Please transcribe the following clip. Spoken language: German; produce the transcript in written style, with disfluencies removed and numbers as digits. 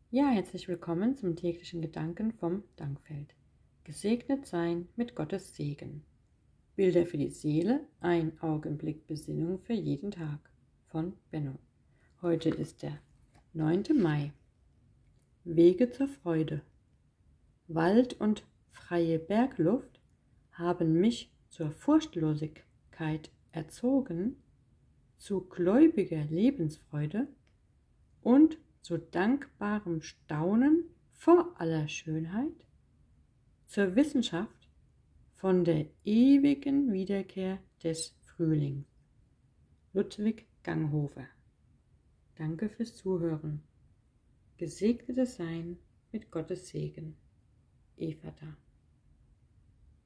Ja, herzlich willkommen zum täglichen Gedanken vom Dankfeld. Gesegnet sein mit Gottes Segen. Bilder für die Seele, ein Augenblick Besinnung für jeden Tag von Benno. Heute ist der 9. Mai. Wege zur Freude. Wald und freie Bergluft haben mich zur Furchtlosigkeit erzogen, zu gläubiger Lebensfreude und zu dankbarem Staunen vor aller Schönheit, zur Wissenschaft von der ewigen Wiederkehr des Frühlings. Ludwig Ganghofer. Danke fürs Zuhören. Gesegnetes Sein mit Gottes Segen. Evata.